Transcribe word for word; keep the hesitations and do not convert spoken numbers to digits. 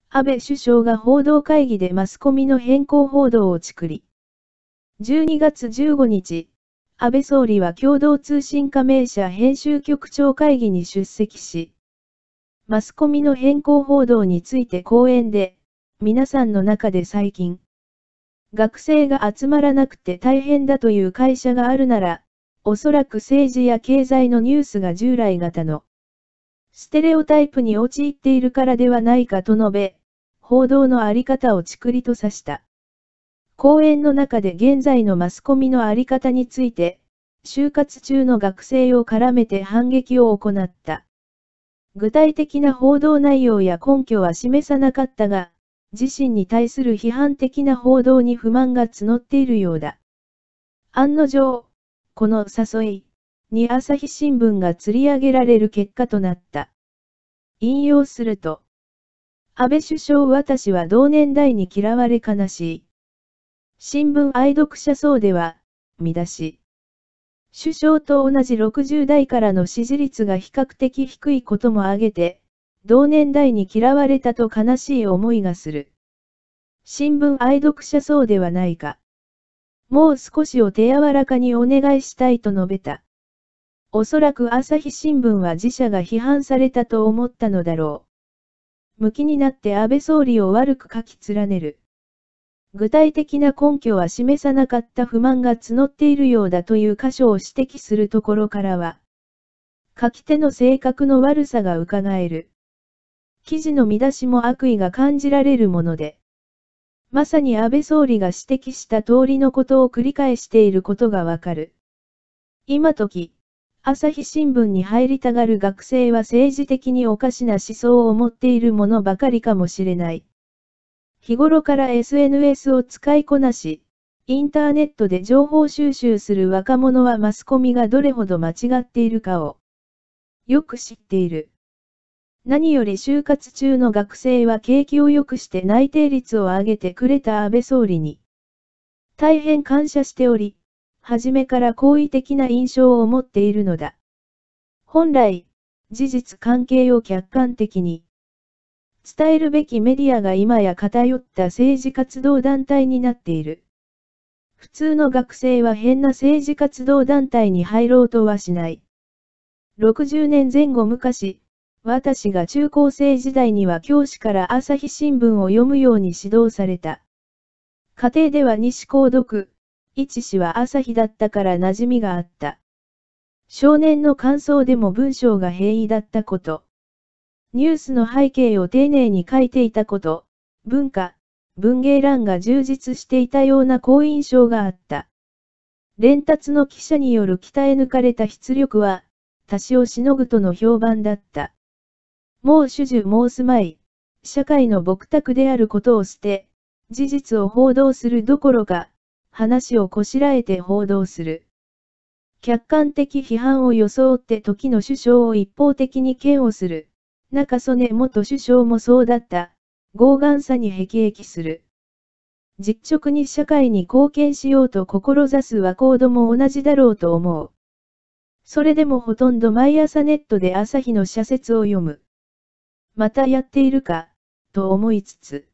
安倍首相が報道会議でマスコミの偏向報道をチクリ。じゅうにがつじゅうごにち、安倍総理は共同通信加盟社編集局長会議に出席し、マスコミの偏向報道について講演で、皆さんの中で最近、学生が集まらなくて大変だという会社があるなら、おそらく政治や経済のニュースが従来型のステレオタイプに陥っているからではないかと述べ、報道のあり方をチクリと指した。講演の中で現在のマスコミのあり方について、就活中の学生を絡めて反撃を行った。具体的な報道内容や根拠は示さなかったが、自身に対する批判的な報道に不満が募っているようだ。案の定、この誘いに朝日新聞が釣り上げられる結果となった。引用すると、安倍首相私は同年代に嫌われ悲しい。新聞愛読者層では、見出し。首相と同じろくじゅうだいからの支持率が比較的低いことも挙げて、同年代に嫌われたと悲しい思いがする。新聞愛読者層ではないか。もう少しお手柔らかにお願いしたいと述べた。おそらく朝日新聞は自社が批判されたと思ったのだろう。向きになって安倍総理を悪く書き連ねる。具体的な根拠は示さなかった不満が募っているようだという箇所を指摘するところからは、書き手の性格の悪さがうかがえる。記事の見出しも悪意が感じられるもので、まさに安倍総理が指摘した通りのことを繰り返していることがわかる。今時、朝日新聞に入りたがる学生は政治的におかしな思想を持っているものばかりかもしれない。日頃から エスエヌエス を使いこなし、インターネットで情報収集する若者はマスコミがどれほど間違っているかをよく知っている。何より就活中の学生は景気を良くして内定率を上げてくれた安倍総理に大変感謝しており、初めから好意的な印象を持っているのだ。本来、事実関係を客観的に伝えるべきメディアが今や偏った政治活動団体になっている。普通の学生は変な政治活動団体に入ろうとはしない。ろくじゅうねんぜん後昔、私が中高生時代には教師から朝日新聞を読むように指導された。家庭では西購読、一氏は朝日だったから馴染みがあった。少年の感想でも文章が平易だったこと。ニュースの背景を丁寧に書いていたこと、文化、文芸欄が充実していたような好印象があった。連達の記者による鍛え抜かれた筆力は、他しをしのぐとの評判だった。もう主従申すまい、社会の朴託であることを捨て、事実を報道するどころか、話をこしらえて報道する。客観的批判を装って時の首相を一方的に嫌悪する。中曽根元首相もそうだった。傲岸さに辟易する。実直に社会に貢献しようと志す若人も同じだろうと思う。それでもほとんど毎朝ネットで朝日の社説を読む。またやっているか、と思いつつ。